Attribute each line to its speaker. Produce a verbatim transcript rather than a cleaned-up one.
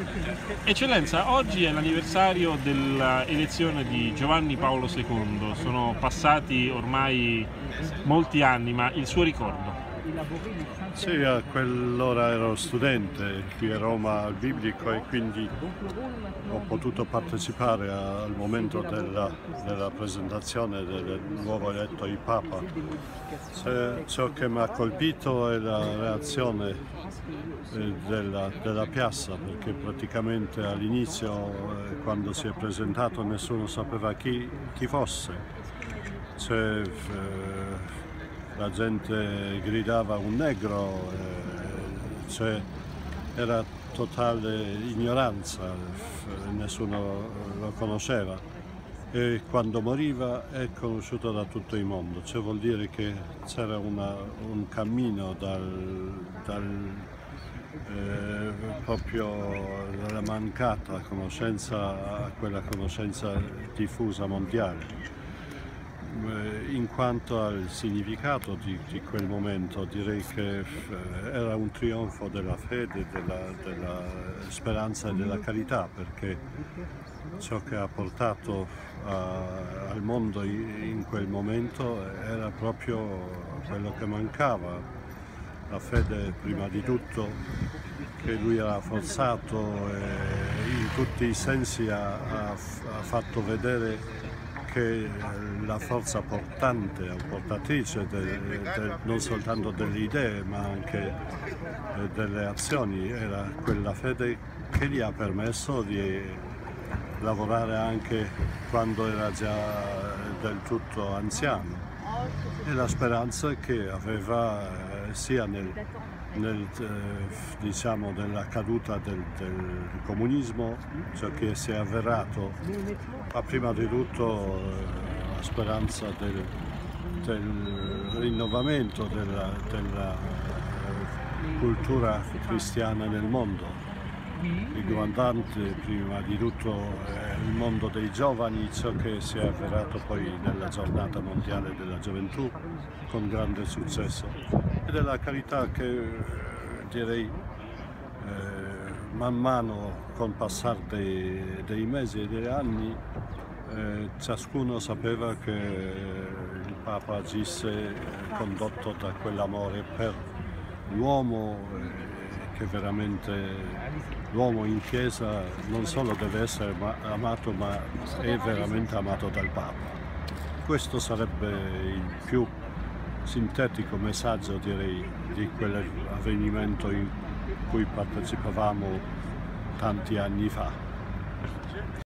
Speaker 1: Eccellenza, oggi è l'anniversario dell'elezione di Giovanni Paolo secondo, sono passati ormai molti anni, ma il suo ricordo?
Speaker 2: Sì, a quell'ora ero studente qui a Roma al Biblico e quindi ho potuto partecipare al momento della, della presentazione del nuovo eletto di Papa. Se, ciò che mi ha colpito è la reazione eh, della, della piazza, perché praticamente all'inizio, eh, quando si è presentato, nessuno sapeva chi, chi fosse. Cioè, eh, la gente gridava un negro, eh, cioè era totale ignoranza, nessuno lo conosceva e quando moriva è conosciuto da tutto il mondo, cioè vuol dire che c'era un cammino dal, dal eh, proprio dalla mancata conoscenza a quella conoscenza diffusa mondiale. In quanto al significato di, di quel momento, direi che era un trionfo della fede, della, della speranza e della carità, perché ciò che ha portato a, al mondo in quel momento era proprio quello che mancava, la fede prima di tutto, che lui ha rafforzato e in tutti i sensi ha, ha, ha fatto vedere che la forza portante o portatrice de, de, non soltanto delle idee ma anche delle azioni era quella fede che gli ha permesso di lavorare anche quando era già del tutto anziano e la speranza che aveva sia nel Nel, diciamo, nella caduta del, del comunismo, ciò che si è avverato, ma prima di tutto la speranza del, del rinnovamento della, della cultura cristiana nel mondo, riguardante prima di tutto il mondo dei giovani, ciò che si è avverato poi nella giornata mondiale della gioventù con grande successo, e della carità che direi eh, man mano col passare dei, dei mesi e degli anni eh, ciascuno sapeva che il Papa agisse condotto da quell'amore per l'uomo, eh, che veramente l'uomo in Chiesa non solo deve essere amato, ma è veramente amato dal Papa. Questo sarebbe il più sintetico messaggio, direi, di quell'avvenimento in cui partecipavamo tanti anni fa.